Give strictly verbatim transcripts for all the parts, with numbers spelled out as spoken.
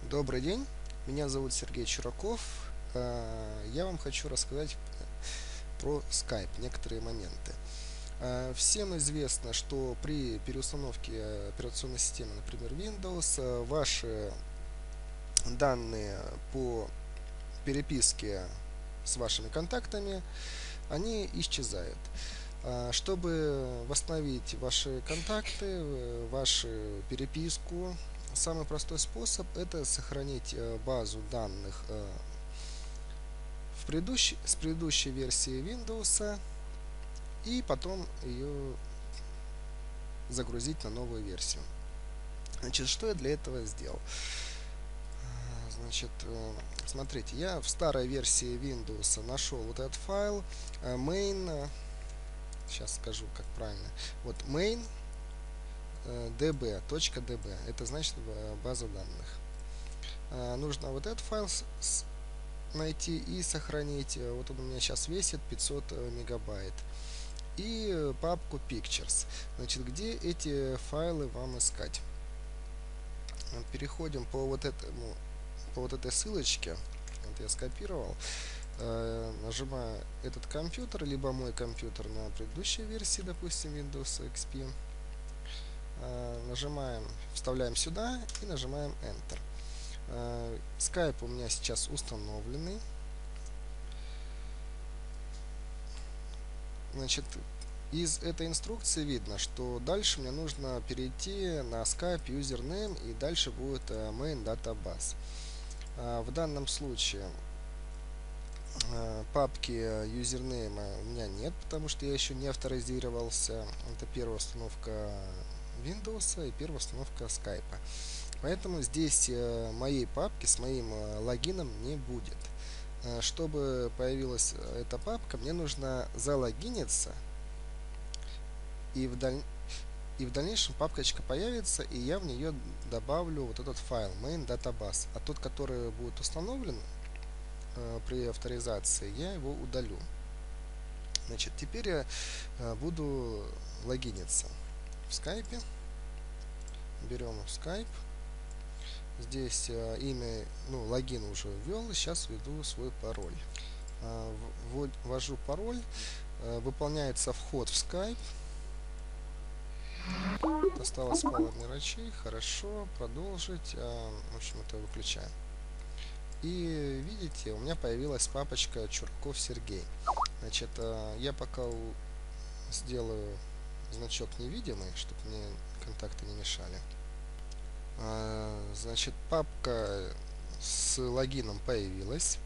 Добрый день, меня зовут Сергей Чураков. Э, Я вам хочу рассказать про Skype, некоторые моменты. Э, Всем известно, что при переустановке операционной системы, например, Windows, э, ваши данные по переписке с вашими контактами, они исчезают. Э, Чтобы восстановить ваши контакты, э, вашу переписку, самый простой способ это сохранить э, базу данных э, в предыдущей, с предыдущей версии Windows и потом ее загрузить на новую версию. Значит, что я для этого сделал? Значит, э, смотрите, я в старой версии Windows нашел вот этот файл э, main, э, сейчас скажу, как правильно, вот main э, db.db, это значит э, база данных. Э, Нужно вот этот файл с- с- найти и сохранить. Э, Вот он у меня сейчас весит пятьсот э, мегабайт. И э, папку Pictures. Значит, где эти файлы вам искать? Э, Переходим по вот этому, по вот этой ссылочке. Вот я скопировал. Э, Нажимаю этот компьютер, либо мой компьютер на предыдущей версии, допустим, Windows икс пи. Э, Нажимаем, вставляем сюда и нажимаем Enter. Э, Skype у меня сейчас установленный. Значит, из этой инструкции видно, что дальше мне нужно перейти на Skype username и дальше будет э, main database. А, В данном случае э, папки username у меня нет, потому что я еще не авторизировался. Это первая установка Windows и первая установка Skype. Поэтому здесь э, моей папки с моим э, логином не будет. Э, Чтобы появилась э, эта папка, мне нужно залогиниться и в даль... и в дальнейшем папочка появится, и я в нее добавлю вот этот файл main database. А тот, который будет установлен э, при авторизации, я его удалю. Значит, теперь я э, буду логиниться в Skype. Берем Skype. Здесь э, имя, ну, логин уже ввел, сейчас введу свой пароль. Э, ввожу пароль, э, выполняется вход в Skype. Достала спала мелочей, хорошо, продолжить. А, в общем, это выключаем. И видите, у меня появилась папочка Чурков Сергей. Значит, а, я пока у- сделаю значок невидимый, чтобы мне контакты не мешали. А, Значит, папка с логином появилась.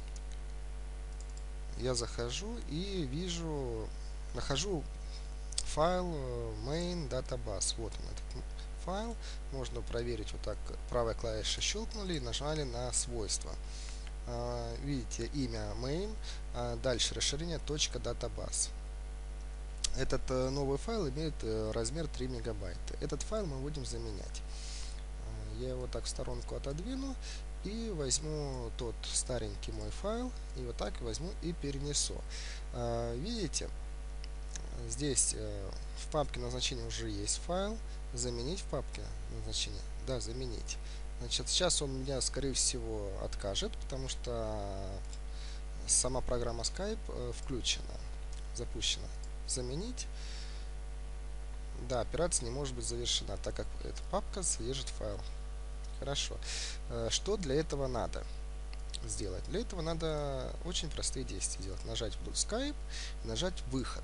Я захожу и вижу, нахожу файл э, main database. Вот он, этот файл. Можно проверить вот так. Правой клавишей щелкнули и нажали на свойства. А, Видите, имя main, а дальше расширение .database. Этот э, новый файл имеет э, размер три мегабайта. Этот файл мы будем заменять. А, Я его так в сторонку отодвину и возьму тот старенький мой файл и вот так возьму и перенесу. А, Видите, здесь э, в папке назначения уже есть файл. Заменить в папке назначения? Да, заменить. Значит, сейчас он меня, скорее всего, откажет, потому что сама программа Skype э, включена, запущена. Заменить. Да, операция не может быть завершена, так как эта папка содержит файл. Хорошо. Э, Что для этого надо сделать? Для этого надо очень простые действия делать. Нажать вдоль Skype и нажать выход.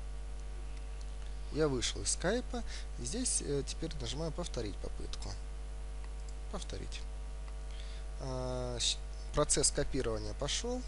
Я вышел из скайпа. И здесь э, теперь нажимаю повторить попытку. Повторить. А, Процесс копирования пошел.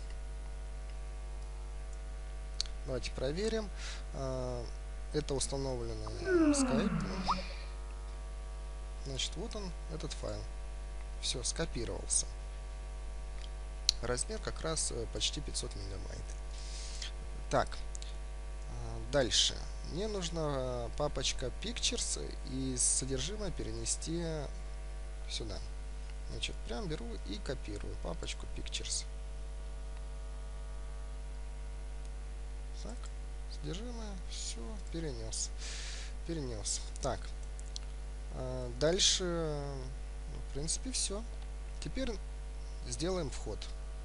Давайте проверим. А, Это установленный Skype. Значит, вот он, этот файл. Все, скопировался. Размер как раз э, почти пятьсот мегабайт. Так, а, дальше. Мне нужна папочка Pictures и содержимое перенести сюда. Значит, прям беру и копирую папочку Pictures. Так, содержимое, все, перенес. Перенес. Так, а, дальше, ну, в принципе, все. Теперь сделаем вход.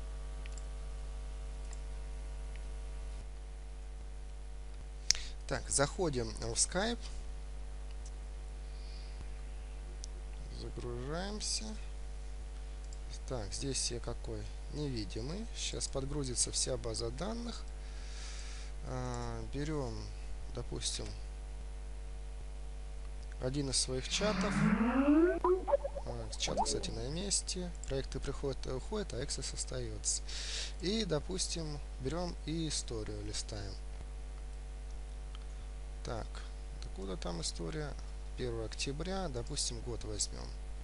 Так, заходим в Skype. Загружаемся. Так, здесь я какой? Невидимый. Сейчас подгрузится вся база данных. А, берем, допустим, один из своих чатов. А, чат, кстати, на месте. Проекты приходят и уходят, а Access остается. И, допустим, берем и историю листаем. Так, откуда там история? первое октября, допустим, год возьмем.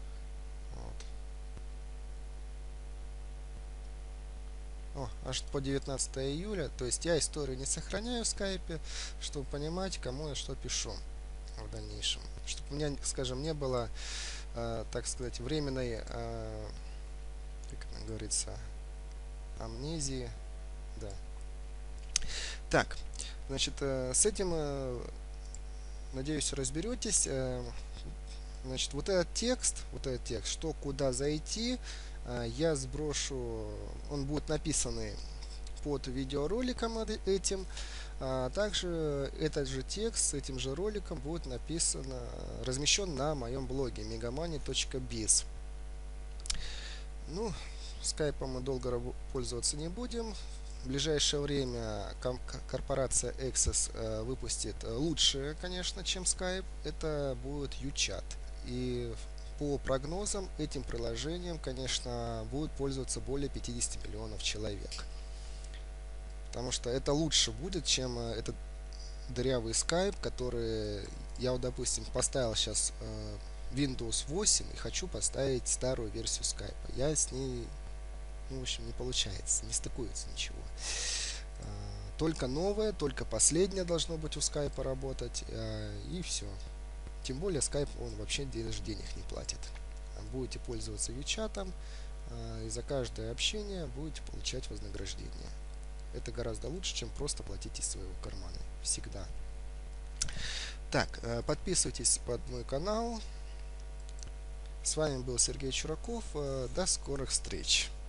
Вот. О, аж по девятнадцатое июля. То есть я историю не сохраняю в скайпе, чтобы понимать, кому я что пишу в дальнейшем. Чтобы у меня, скажем, не было, э, так сказать, временной, э, как это говорится, амнезии. Да. Так, значит, э, с этим, э, надеюсь, разберетесь. Э, значит, вот этот текст, вот этот текст, что куда зайти, э, я сброшу, он будет написанный под видеороликом этим. А также этот же текст с этим же роликом будет написан, размещен на моем блоге megamani точка biz. Ну, скайпом мы долго пользоваться не будем. В ближайшее время корпорация Access э, выпустит лучшее, конечно, чем Skype. Это будет UChat. И по прогнозам этим приложением, конечно, будет пользоваться более пятидесяти миллионов человек. Потому что это лучше будет, чем этот дырявый Skype, который я, вот, допустим, поставил сейчас э, Windows восемь и хочу поставить старую версию Skype. Я с ней, ну, в общем, не получается, не стыкуется ничего. Э, только новое, только последнее должно быть у Skype работать, э, и все. Тем более Skype, он вообще даже денег не платит. Будете пользоваться WeChat, э, и за каждое общение будете получать вознаграждение. Это гораздо лучше, чем просто платить из своего кармана. Всегда. Так, подписывайтесь под мой канал. С вами был Сергей Чураков. До скорых встреч.